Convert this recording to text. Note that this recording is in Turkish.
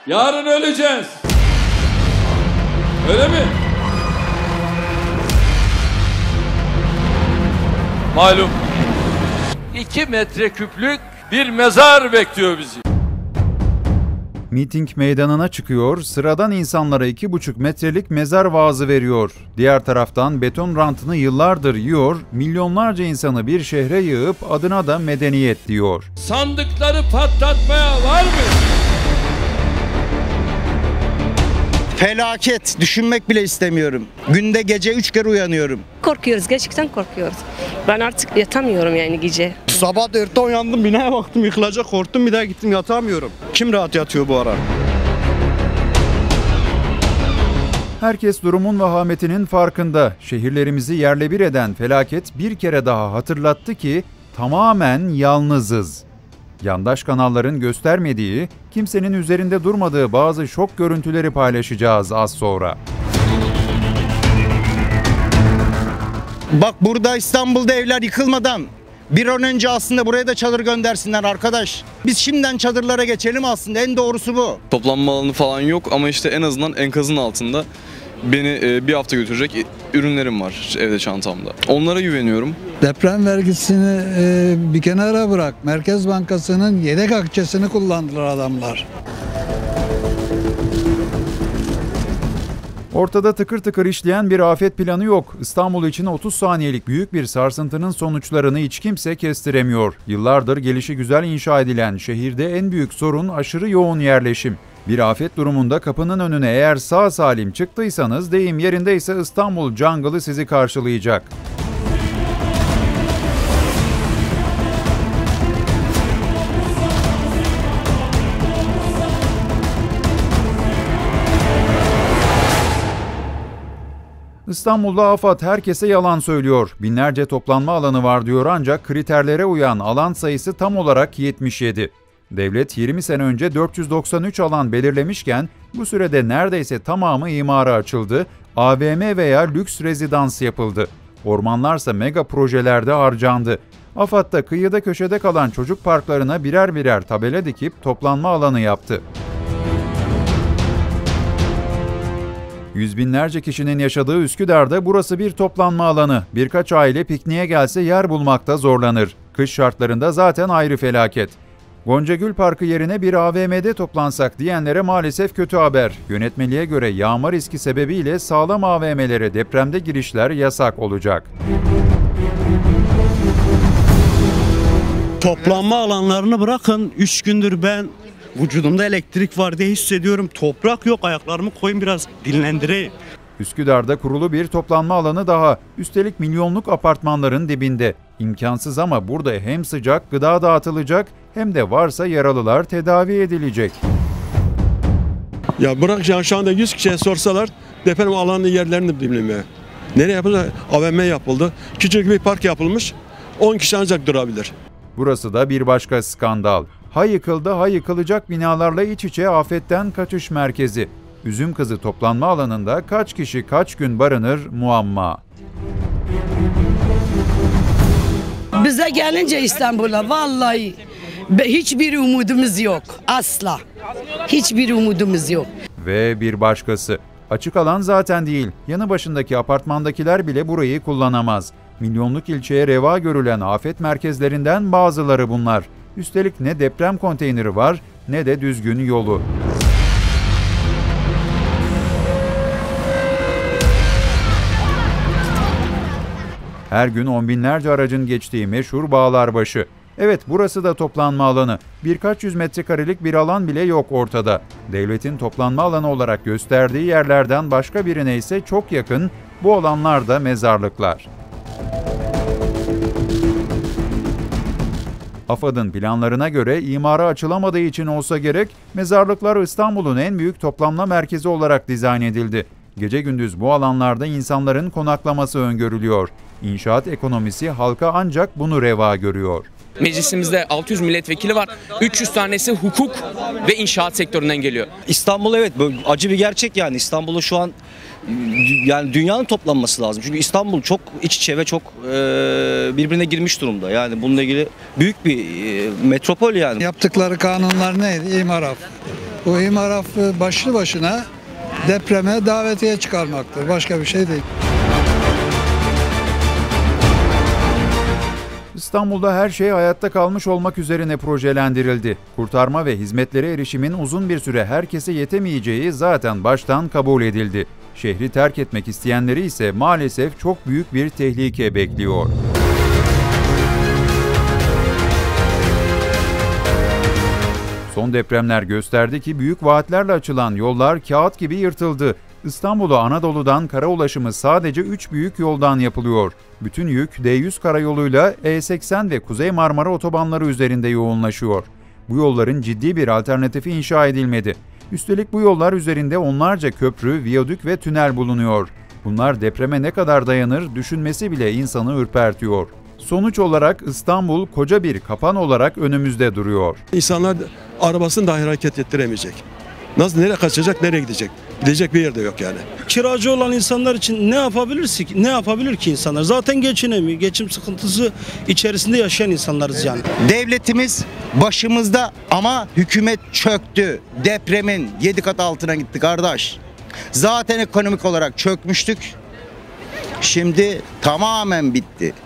Yarın öleceğiz. Öyle mi? Malum 2 metreküplük bir mezar bekliyor bizi. Miting meydanına çıkıyor, sıradan insanlara 2,5 metrelik mezar vaazı veriyor. Diğer taraftan beton rantını yıllardır yiyor, milyonlarca insanı bir şehre yığıp adına da medeniyet diyor. Sandıkları patlatmaya var mı? Felaket. Düşünmek bile istemiyorum. Günde gece 3 kere uyanıyorum. Korkuyoruz, gerçekten korkuyoruz. Ben artık yatamıyorum yani gece. Sabah da erken uyandım, binaya baktım yıkılacak, korktum, bir daha gittim, yatamıyorum. Kim rahat yatıyor bu ara? Herkes durumun vahametinin farkında. Şehirlerimizi yerle bir eden felaket bir kere daha hatırlattı ki tamamen yalnızız. Yandaş kanalların göstermediği, kimsenin üzerinde durmadığı bazı şok görüntüleri paylaşacağız az sonra. Bak burada İstanbul'da evler yıkılmadan bir an önce aslında buraya da çadır göndersinler arkadaş. Biz şimdiden çadırlara geçelim aslında, en doğrusu bu. Toplanma alanı falan yok ama işte en azından enkazın altında beni bir hafta götürecek ürünlerim var evde, çantamda. Onlara güveniyorum. Deprem vergisini bir kenara bırak. Merkez Bankası'nın yedek akçesini kullandılar adamlar. Ortada tıkır tıkır işleyen bir afet planı yok. İstanbul için 30 saniyelik büyük bir sarsıntının sonuçlarını hiç kimse kestiremiyor. Yıllardır gelişigüzel inşa edilen şehirde en büyük sorun aşırı yoğun yerleşim. Bir afet durumunda kapının önüne eğer sağ salim çıktıysanız, deyim yerindeyse İstanbul jungle'ı sizi karşılayacak. İstanbul'da AFAD herkese yalan söylüyor. Binlerce toplanma alanı var diyor ancak kriterlere uyan alan sayısı tam olarak 77. Devlet 20 sene önce 493 alan belirlemişken bu sürede neredeyse tamamı imara açıldı, AVM veya lüks rezidans yapıldı. Ormanlarsa mega projelerde harcandı. AFAD da kıyıda köşede kalan çocuk parklarına birer birer tabela dikip toplanma alanı yaptı. Yüz binlerce kişinin yaşadığı Üsküdar'da burası bir toplanma alanı. Birkaç aile pikniğe gelse yer bulmakta zorlanır. Kış şartlarında zaten ayrı felaket. Goncagül Parkı yerine bir AVM'de toplansak diyenlere maalesef kötü haber. Yönetmeliğe göre yağma riski sebebiyle sağlam AVM'lere depremde girişler yasak olacak. Toplanma alanlarını bırakın. 3 gündür ben vücudumda elektrik var diye hissediyorum. Toprak yok, ayaklarımı koyun biraz dinlendireyim. Üsküdar'da kurulu bir toplanma alanı daha. Üstelik milyonluk apartmanların dibinde. İmkansız ama burada hem sıcak gıda dağıtılacak hem de varsa yaralılar tedavi edilecek. Ya bırak ya, şu anda 100 kişiye sorsalar deprem alanının yerlerini bilmiyor. Nereye yapıldı? AVM yapıldı. Küçük bir park yapılmış. 10 kişi ancak durabilir. Burası da bir başka skandal. Ha yıkıldı ha yıkılacak binalarla iç içe afetten kaçış merkezi. Üzümkızı toplanma alanında kaç kişi kaç gün barınır muamma. Bize gelince İstanbul'a vallahi hiçbir umudumuz yok. Asla. Hiçbir umudumuz yok. Ve bir başkası. Açık alan zaten değil. Yanı başındaki apartmandakiler bile burayı kullanamaz. Milyonluk ilçeye reva görülen afet merkezlerinden bazıları bunlar. Üstelik ne deprem konteyneri var ne de düzgün yolu. Her gün on binlerce aracın geçtiği meşhur Bağlarbaşı. Evet, burası da toplanma alanı. Birkaç yüz metrekarelik bir alan bile yok ortada. Devletin toplanma alanı olarak gösterdiği yerlerden başka birine ise çok yakın, bu alanlar da mezarlıklar. AFAD'ın planlarına göre imara açılamadığı için olsa gerek, mezarlıklar İstanbul'un en büyük toplanma merkezi olarak dizayn edildi. Gece gündüz bu alanlarda insanların konaklaması öngörülüyor. İnşaat ekonomisi halka ancak bunu reva görüyor. Meclisimizde 600 milletvekili var. 300 tanesi hukuk ve inşaat sektöründen geliyor. İstanbul, evet, acı bir gerçek yani. İstanbul'u şu an yani dünyanın toplanması lazım. Çünkü İstanbul çok iç içe ve çok birbirine girmiş durumda. Yani bununla ilgili büyük bir metropol yani. Yaptıkları kanunlar neydi? İmaraf. Bu imar affı başlı başına depreme davetiye çıkarmaktır. Başka bir şey değil. İstanbul'da her şey hayatta kalmış olmak üzerine projelendirildi. Kurtarma ve hizmetlere erişimin uzun bir süre herkese yetemeyeceği zaten baştan kabul edildi. Şehri terk etmek isteyenleri ise maalesef çok büyük bir tehlike bekliyor. Son depremler gösterdi ki büyük vaatlerle açılan yollar kağıt gibi yırtıldı. İstanbul'a Anadolu'dan kara ulaşımı sadece 3 büyük yoldan yapılıyor. Bütün yük D100 karayoluyla E80 ve Kuzey Marmara otobanları üzerinde yoğunlaşıyor. Bu yolların ciddi bir alternatifi inşa edilmedi. Üstelik bu yollar üzerinde onlarca köprü, viyadük ve tünel bulunuyor. Bunlar depreme ne kadar dayanır düşünmesi bile insanı ürpertiyor. Sonuç olarak İstanbul koca bir kapan olarak önümüzde duruyor. İnsanlar arabasını dahi hareket ettiremeyecek. Nasıl, nereye kaçacak, nereye gidecek? Gidecek bir yerde yok yani. Kiracı olan insanlar için ne yapabilir ki insanlar? Zaten geçinemiyor. Geçim sıkıntısı içerisinde yaşayan insanlarız yani. Devletimiz başımızda ama hükümet çöktü. Depremin 7 kat altına gitti kardeş. Zaten ekonomik olarak çökmüştük. Şimdi tamamen bitti.